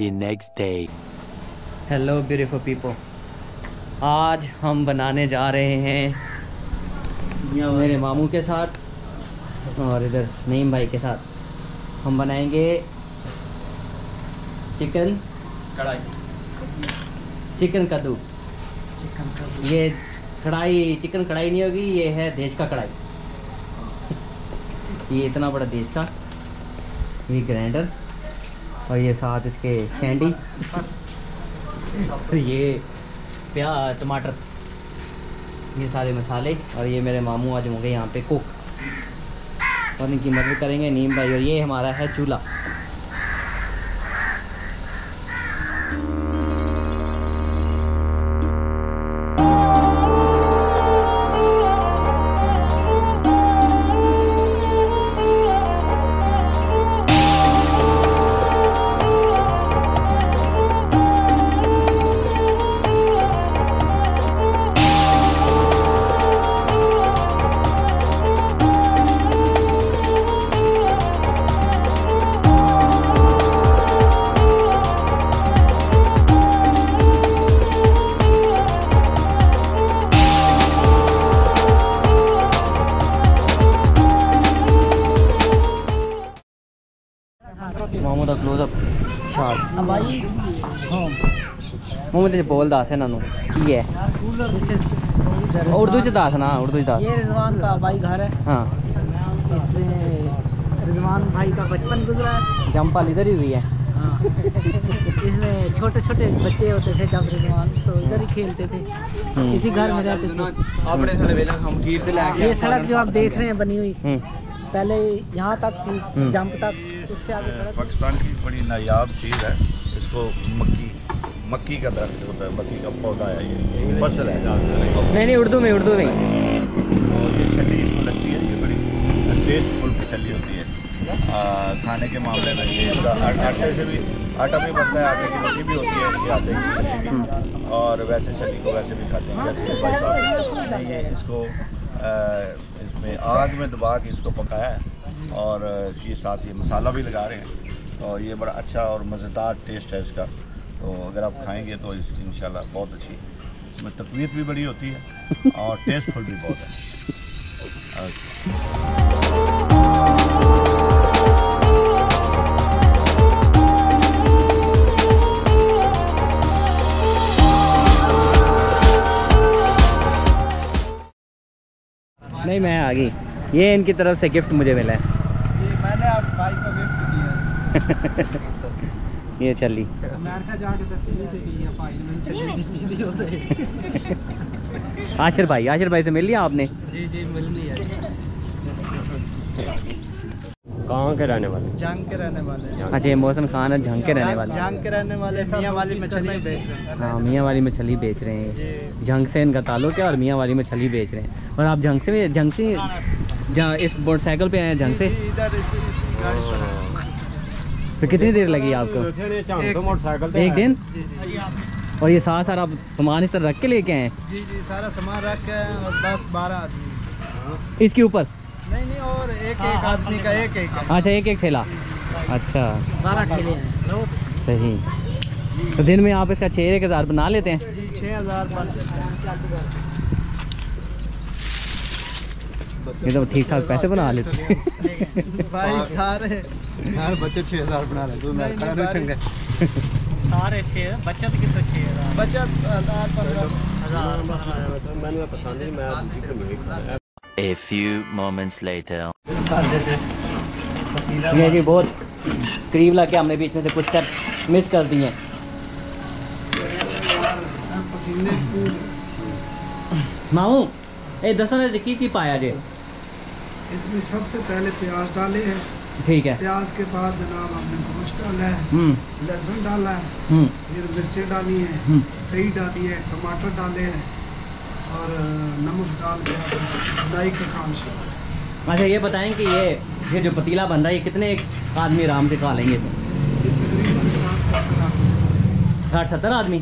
the next day. Hello beautiful people, आज हम बनाने जा रहे हैं मेरे मामू के साथ और इधर नईम भाई के साथ। हम बनाएंगे चिकन कद्दू। ये कढ़ाई चिकन कढ़ाई नहीं होगी, ये है देश का कढ़ाई। ये इतना बड़ा देश का, ये ग्राइंडर और ये साथ इसके शैंडी, ये प्याज टमाटर, ये सारे मसाले। और ये मेरे मामू आज होंगे यहाँ पे कुक और इनकी मदद करेंगे नीम भाई। और ये हमारा है चूल्हा। मामू दा क्लोजअप शॉट। अब भाई मामू तेरे बोल दस है नानू की है उर्दू च दस ना, उर्दू च दस। ये रिजवान का भाई घर है। हाँ, इसमें रिजवान भाई का बचपन गुजरा है। जमपाल इधर ही हुई है। हाँ। इसमें छोटे छोटे बच्चे होते थे जब रिजवान, तो इधर ही खेलते थे, इसी घर में रहते थे। ये सड़क जो आप देख रहे हैं बनी हुई, पहले यहाँ तक थी, जंप तक, उससे आगे सड़क। पाकिस्तान की बड़ी नायाब चीज़ है, इसको मक्की का दरख्त होता है, मक्की का पौधा है, ये फसल है। नहीं उर्दू में और ये छली इसमें लगती है, ये बड़ी टेस्टफुल की छली होती है। खाने के मामले में ये इसका आटे से भी आटा भी बनता है, आटे की रोटी भी होती है इसके आटे की छली भी, और वैसे छली को वैसे भी खाते हैं। जैसे भाई साहब ने ये इसको इसमें आग में दबा के इसको पकाया है और ये साथ ये मसाला भी लगा रहे हैं, और ये बड़ा अच्छा और मज़ेदार टेस्ट है इसका। तो अगर आप खाएंगे तो इंशाल्लाह बहुत अच्छी, इसमें तकवीत भी बड़ी होती है और टेस्टफुल भी बहुत है। नहीं मैं आ गई, ये इनकी तरफ से गिफ्ट मुझे मिला है। ये मैंने आप भाई को गिफ्ट किया है। ये चली अमेरिका जाके तस्वीर से की है भाई ने। आशिर भाई से मिल लिया आपने? जी मिल लिया। कहाँ के रहने वाले? जंग के रहने वाले। अच्छा, ये मोहसिन खान है जंग के रहने वाले। जंग के रहने वाले मियाँ वाली मछली बेच रहे हैं। हाँ, मियाँ वाली मछली बेच रहे हैं। जंग से इनका ताल्लुक है और मियाँ वाली मछली बेच रहे हैं। और आप जंग से जहाँ इस मोटरसाइकिल पे आए हैं जंग से? तो कितनी देर लगी आपको? एक दिन। और ये साथ सारा सामान इस तरह रख के लेके आए? जी सारा सामान रख के, और 10-12 आदमी इसके ऊपर? नहीं, और एक आदमी का एक अच्छा, एक ठेला। अच्छा, 12 ठेले हैं। सही। तो दिन में आप इसका 6-1000 बना लेते हैं? 6000 बन जाते हैं। ये तो ठीक ठाक पैसे बना लेते हैं। भाई सारे बच्चे 6000 बना रहे हैं, सारे 6 बचत की, तो 6000 बचत 1000। A few moments later. ये भी बहुत करीब ला के हमने बीच में से कुछ कर मिस कर दिए। मामू ए दसो ने की पाया जे? इसमें सबसे पहले प्याज डाले हैं। ठीक है। प्याज के बाद जनाब हमने गोश्त डाला है, लहसुन डाला है, फिर मिर्चें डाली हैं, दही डाली है, टमाटर डाले हैं और नमक डाल के ढाई का काम शुरू। अच्छा, ये बताएं कि ये जो पतीला बन रहा है ये कितने एक आदमी आराम से खा लेंगे? 60-70 आदमी।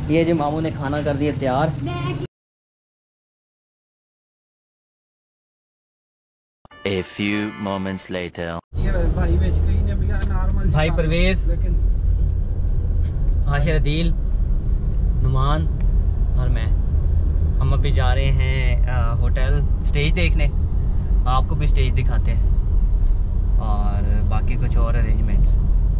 ये जो मामू ने खाना कर दिया तैयार। A few moments later. भाई परवेज, आशिर अदील, नुमान और मैं, हम अभी जा रहे हैं होटल स्टेज देखने। आपको भी स्टेज दिखाते हैं और बाकी कुछ और अरेंजमेंट्स।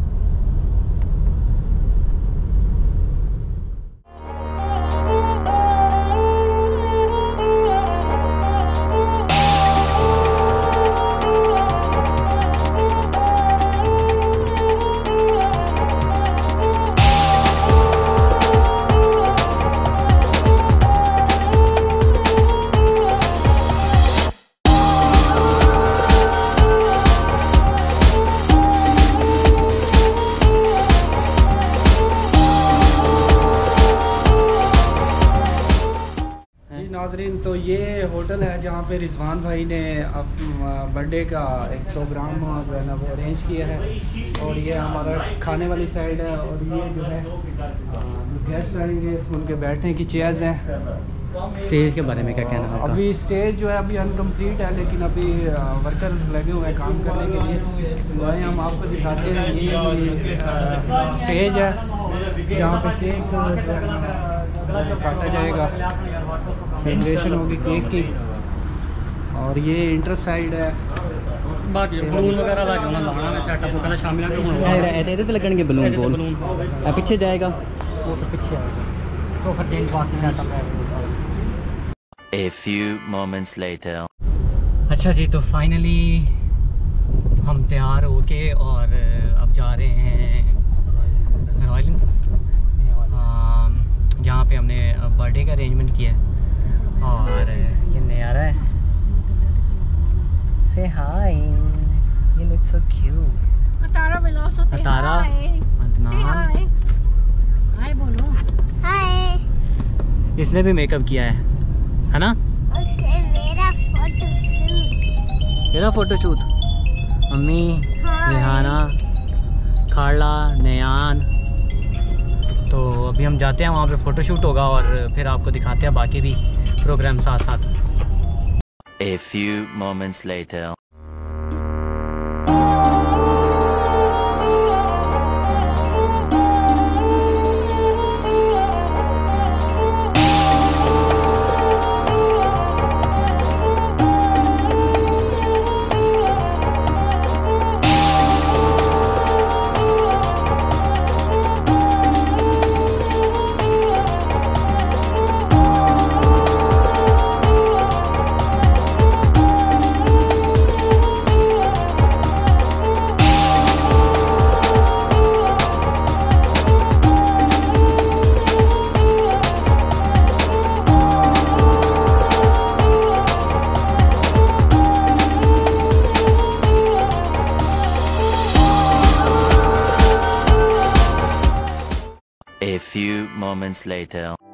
नाज़रीन, तो ये होटल है जहाँ पे रिजवान भाई ने बर्थडे का एक प्रोग्राम जो है ना वो अरेंज किया है। और ये हमारा खाने वाली साइड है और ये जो है गेस्ट आएंगे उनके बैठने की चेयर्स हैं। स्टेज के बारे में क्या कहना है आपका? अभी स्टेज जो है अभी अनकम्प्लीट है, लेकिन अभी वर्कर्स लगे हुए हैं काम करने के लिए। वहीं हम आपको दिखाते हैं, ये स्टेज है जहाँ पे केक काटा जाएगा, सेलिब्रेशन होगी केक की। और ये इंटर साइड है, बाकी बलून वगैरह लाना मैं सेटअप को शामिल ऐसे तो लगेंगे बलून गोल पीछे जाएगा, वो तो पीछे आएगा, तो फिर दिन बाकी सेटअप है। A few moments later. अच्छा जी, तो फाइनली हम तैयार होके और अब जा रहे हैं रॉयल, जहाँ पे हमने बर्थडे का अरेंजमेंट किया है। और ये नयारा है, से हाय, ये look so cute. Atara will also say Atara, hi. Say hi. Hi बोलो। Hi. इसने भी मेकअप किया है ना? उससे मेरा फोटोशूट। तेरा फोटोशूट? मम्मी, रिहाना, खाला, नयान। तो अभी हम जाते हैं, वहाँ पे फ़ोटोशूट होगा और फिर आपको दिखाते हैं बाकी भी प्रोग्राम साथ साथ। A few moments later. A few moments later.